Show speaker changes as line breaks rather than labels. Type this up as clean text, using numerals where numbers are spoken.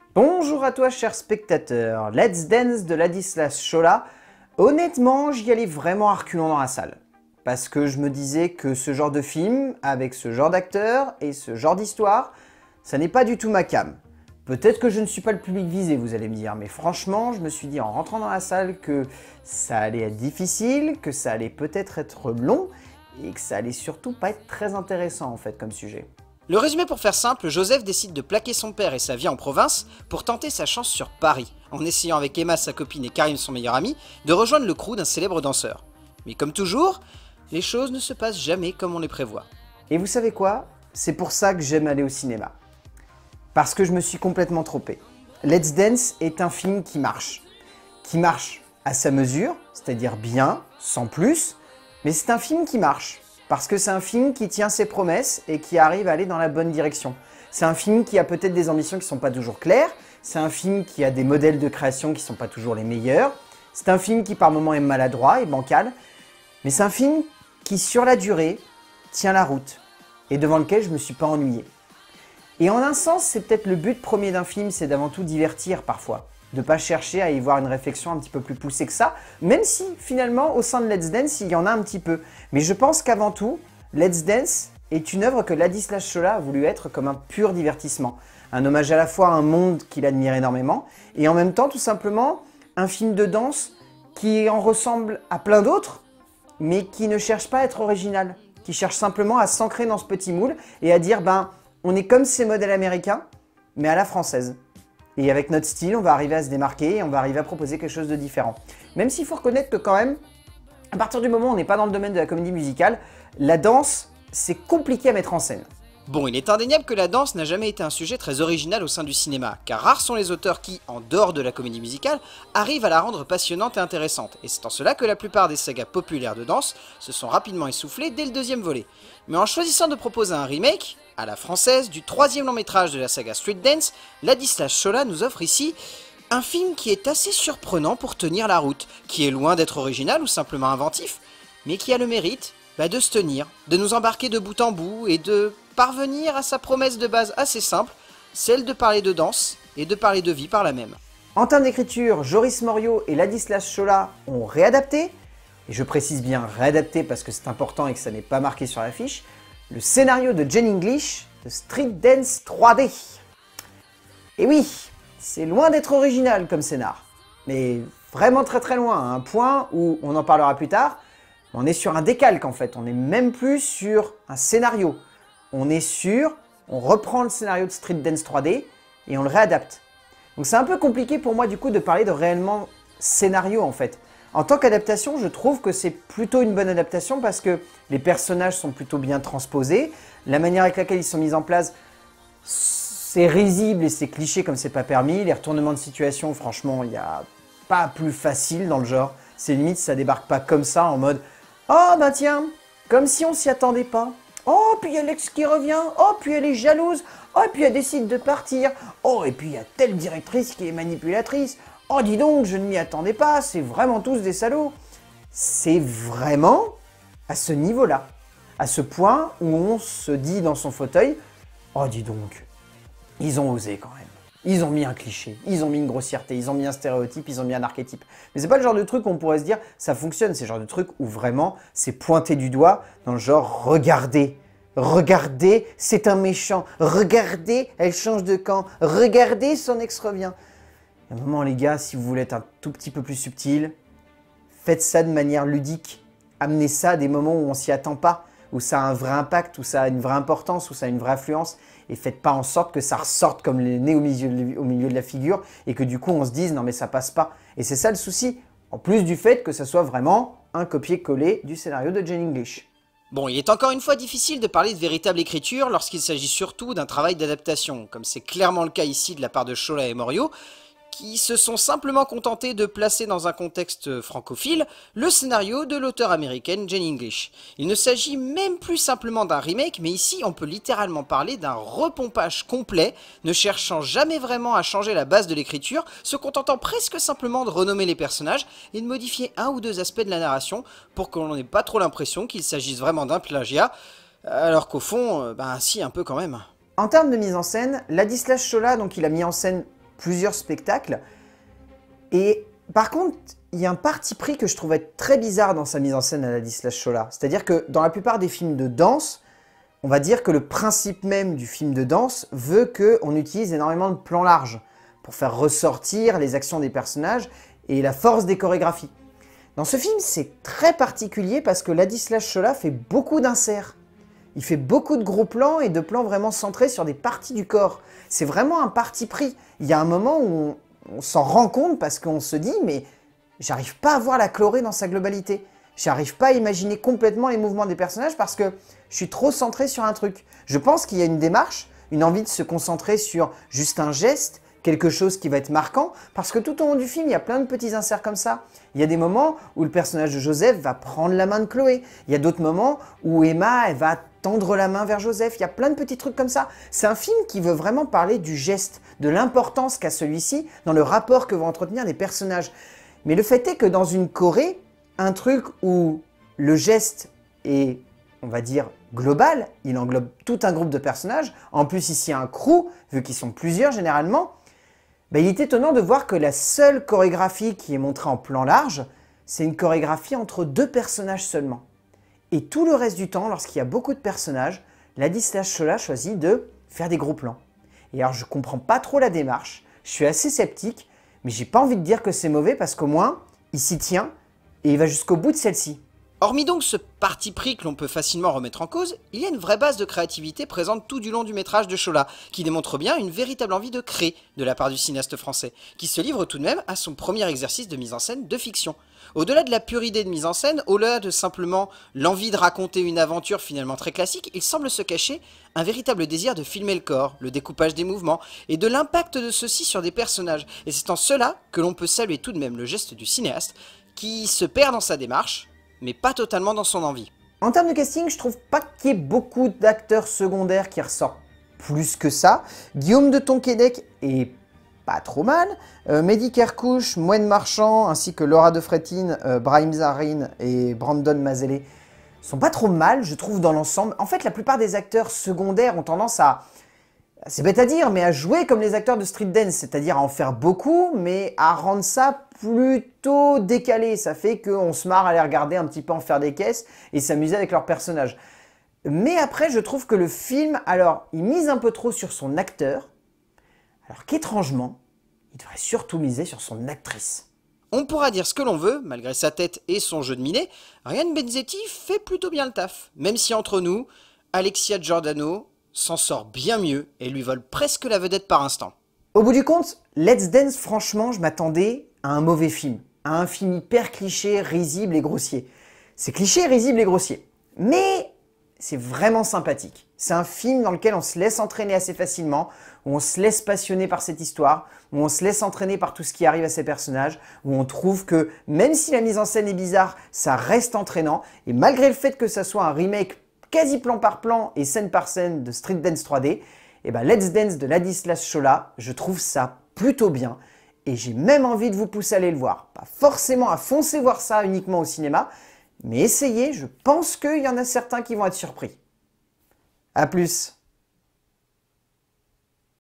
Bonjour à toi cher spectateur, Let's Dance de Ladislas Chola. Honnêtement, j'y allais vraiment à reculons dans la salle. Parce que je me disais que ce genre de film, avec ce genre d'acteur et ce genre d'histoire, ça n'est pas du tout ma came. Peut-être que je ne suis pas le public visé, vous allez me dire, mais franchement, je me suis dit en rentrant dans la salle que ça allait être difficile, que ça allait peut-être être long, et que ça allait surtout pas être très intéressant en fait comme sujet.
Le résumé pour faire simple, Joseph décide de plaquer son père et sa vie en province pour tenter sa chance sur Paris, en essayant avec Emma sa copine et Karim son meilleur ami, de rejoindre le crew d'un célèbre danseur. Mais comme toujours, les choses ne se passent jamais comme on les prévoit.
Et vous savez quoi? C'est pour ça que j'aime aller au cinéma. Parce que je me suis complètement trompé. Let's Dance est un film qui marche à sa mesure, c'est-à-dire bien, sans plus, mais c'est un film qui marche. Parce que c'est un film qui tient ses promesses et qui arrive à aller dans la bonne direction. C'est un film qui a peut-être des ambitions qui ne sont pas toujours claires, c'est un film qui a des modèles de création qui ne sont pas toujours les meilleurs, c'est un film qui par moments est maladroit et bancal, mais c'est un film qui sur la durée tient la route et devant lequel je ne me suis pas ennuyé. Et en un sens, c'est peut-être le but premier d'un film, c'est d'avant tout divertir parfois. De ne pas chercher à y voir une réflexion un petit peu plus poussée que ça, même si finalement au sein de Let's Dance il y en a un petit peu. Mais je pense qu'avant tout, Let's Dance est une œuvre que Ladislas Chola a voulu être comme un pur divertissement. Un hommage à la fois à un monde qu'il admire énormément, et en même temps tout simplement un film de danse qui en ressemble à plein d'autres, mais qui ne cherche pas à être original, qui cherche simplement à s'ancrer dans ce petit moule et à dire on est comme ces modèles américains, mais à la française. Et avec notre style, on va arriver à se démarquer et on va arriver à proposer quelque chose de différent. Même s'il faut reconnaître que quand même, à partir du moment où on n'est pas dans le domaine de la comédie musicale, la danse, c'est compliqué à mettre en scène.
Bon, il est indéniable que la danse n'a jamais été un sujet très original au sein du cinéma, car rares sont les auteurs qui, en dehors de la comédie musicale, arrivent à la rendre passionnante et intéressante, et c'est en cela que la plupart des sagas populaires de danse se sont rapidement essoufflées dès le deuxième volet. Mais en choisissant de proposer un remake, à la française, du troisième long métrage de la saga Street Dance, Ladislas Chola nous offre ici un film qui est assez surprenant pour tenir la route, qui est loin d'être original ou simplement inventif, mais qui a le mérite de se tenir, de nous embarquer de bout en bout et de parvenir à sa promesse de base assez simple, celle de parler de danse et de parler de vie par la même.
En termes d'écriture, Joris Morio et Ladislas Chola ont réadapté, et je précise bien réadapté parce que c'est important et que ça n'est pas marqué sur l'affiche, le scénario de Jane English de Street Dance 3D. Et oui, c'est loin d'être original comme scénar, mais vraiment très très loin, à un point où, on en parlera plus tard, on est sur un décalque en fait, on n'est même plus sur un scénario. On reprend le scénario de Street Dance 3D et on le réadapte. Donc c'est un peu compliqué pour moi du coup de parler de réellement scénario en fait. En tant qu'adaptation, je trouve que c'est plutôt une bonne adaptation parce que les personnages sont plutôt bien transposés, la manière avec laquelle ils sont mis en place, c'est risible et c'est cliché comme c'est pas permis, les retournements de situation, franchement, il n'y a pas plus facile dans le genre. C'est limite, ça débarque pas comme ça en mode « Oh bah tiens, comme si on s'y attendait pas. Oh, puis il y a l'ex qui revient. Oh, puis elle est jalouse. Oh, et puis elle décide de partir. Oh, et puis il y a telle directrice qui est manipulatrice. Oh, dis donc, je ne m'y attendais pas. C'est vraiment tous des salauds. » C'est vraiment à ce niveau-là, à ce point où on se dit dans son fauteuil « Oh, dis donc, ils ont osé quand même. Ils ont mis un cliché, ils ont mis une grossièreté, ils ont mis un stéréotype, ils ont mis un archétype. » Mais c'est pas le genre de truc où on pourrait se dire ça fonctionne, c'est le genre de truc où vraiment c'est pointé du doigt dans le genre regardez, regardez, c'est un méchant, regardez, elle change de camp, regardez, son ex revient. À un moment les gars, si vous voulez être un tout petit peu plus subtil, faites ça de manière ludique, amenez ça à des moments où on s'y attend pas, où ça a un vrai impact, où ça a une vraie importance, où ça a une vraie influence, et faites pas en sorte que ça ressorte comme le nez au milieu de la figure, et que du coup on se dise non mais ça passe pas. Et c'est ça le souci, en plus du fait que ça soit vraiment un copier-coller du scénario de Jane English.
Bon, il est encore une fois difficile de parler de véritable écriture lorsqu'il s'agit surtout d'un travail d'adaptation, comme c'est clairement le cas ici de la part de Chola et Morio, qui se sont simplement contentés de placer dans un contexte francophile le scénario de l'auteure américaine Jane English. Il ne s'agit même plus simplement d'un remake, mais ici on peut littéralement parler d'un repompage complet, ne cherchant jamais vraiment à changer la base de l'écriture, se contentant presque simplement de renommer les personnages et de modifier un ou deux aspects de la narration pour qu'on n'ait pas trop l'impression qu'il s'agisse vraiment d'un plagiat, alors qu'au fond, si, un peu quand même.
En termes de mise en scène, Ladislas Chola, donc il a mis en scène plusieurs spectacles. Et par contre, il y a un parti pris que je trouvais très bizarre dans sa mise en scène à Ladislas Chola. C'est-à-dire que dans la plupart des films de danse, on va dire que le principe même du film de danse veut qu'on utilise énormément de plans larges pour faire ressortir les actions des personnages et la force des chorégraphies. Dans ce film, c'est très particulier parce que Ladislas Chola fait beaucoup d'inserts. Il fait beaucoup de gros plans et de plans vraiment centrés sur des parties du corps. C'est vraiment un parti pris. Il y a un moment où on s'en rend compte parce qu'on se dit « mais j'arrive pas à voir la choré dans sa globalité. J'arrive pas à imaginer complètement les mouvements des personnages parce que je suis trop centré sur un truc. » Je pense qu'il y a une démarche, une envie de se concentrer sur juste un geste, quelque chose qui va être marquant, parce que tout au long du film, il y a plein de petits inserts comme ça. Il y a des moments où le personnage de Joseph va prendre la main de Chloé. Il y a d'autres moments où Emma, elle va tendre la main vers Joseph. Il y a plein de petits trucs comme ça. C'est un film qui veut vraiment parler du geste, de l'importance qu'a celui-ci dans le rapport que vont entretenir les personnages. Mais le fait est que dans une choré, un truc où le geste est, on va dire, global, il englobe tout un groupe de personnages, en plus ici un crew, vu qu'ils sont plusieurs généralement, il est étonnant de voir que la seule chorégraphie qui est montrée en plan large, c'est une chorégraphie entre deux personnages seulement. Et tout le reste du temps, lorsqu'il y a beaucoup de personnages, Ladislas Chola choisit de faire des gros plans. Et alors je comprends pas trop la démarche, je suis assez sceptique, mais j'ai pas envie de dire que c'est mauvais parce qu'au moins, il s'y tient et il va jusqu'au bout de celle-ci.
Hormis donc ce parti pris que l'on peut facilement remettre en cause, il y a une vraie base de créativité présente tout du long du métrage de Chola, qui démontre bien une véritable envie de créer de la part du cinéaste français, qui se livre tout de même à son premier exercice de mise en scène de fiction. Au-delà de la pure idée de mise en scène, au-delà de simplement l'envie de raconter une aventure finalement très classique, il semble se cacher un véritable désir de filmer le corps, le découpage des mouvements, et de l'impact de ceux-ci sur des personnages. Et c'est en cela que l'on peut saluer tout de même le geste du cinéaste, qui se perd dans sa démarche, mais pas totalement dans son envie.
En termes de casting, je trouve pas qu'il y ait beaucoup d'acteurs secondaires qui ressortent plus que ça. Guillaume de Tonquédec est pas trop mal. Mehdi Kerkouche, Moine Marchand, ainsi que Laura de Frétine, Brahim Zarin et Brandon Mazele sont pas trop mal, je trouve, dans l'ensemble. En fait, la plupart des acteurs secondaires ont tendance à, c'est bête à dire, mais à jouer comme les acteurs de street dance, c'est-à-dire à en faire beaucoup, mais à rendre ça plutôt décalé. Ça fait qu'on se marre à les regarder un petit peu en faire des caisses et s'amuser avec leurs personnages. Mais après, je trouve que le film, alors, il mise un peu trop sur son acteur, alors qu'étrangement, il devrait surtout miser sur son actrice.
On pourra dire ce que l'on veut, malgré sa tête et son jeu de minet, Ryan Benzetti fait plutôt bien le taf. Même si entre nous, Alexia Giordano s'en sort bien mieux et lui vole presque la vedette par instant.
Au bout du compte, Let's Dance, franchement, je m'attendais à un mauvais film. À un film hyper cliché, risible et grossier. C'est cliché, risible et grossier. Mais c'est vraiment sympathique. C'est un film dans lequel on se laisse entraîner assez facilement, où on se laisse passionner par cette histoire, où on se laisse entraîner par tout ce qui arrive à ces personnages, où on trouve que même si la mise en scène est bizarre, ça reste entraînant. Et malgré le fait que ça soit un remake quasi plan par plan et scène par scène de Street Dance 3D, et Let's Dance de Ladislas Chola, je trouve ça plutôt bien. Et j'ai même envie de vous pousser à aller le voir. Pas forcément à foncer voir ça uniquement au cinéma, mais essayez, je pense qu'il y en a certains qui vont être surpris. A plus.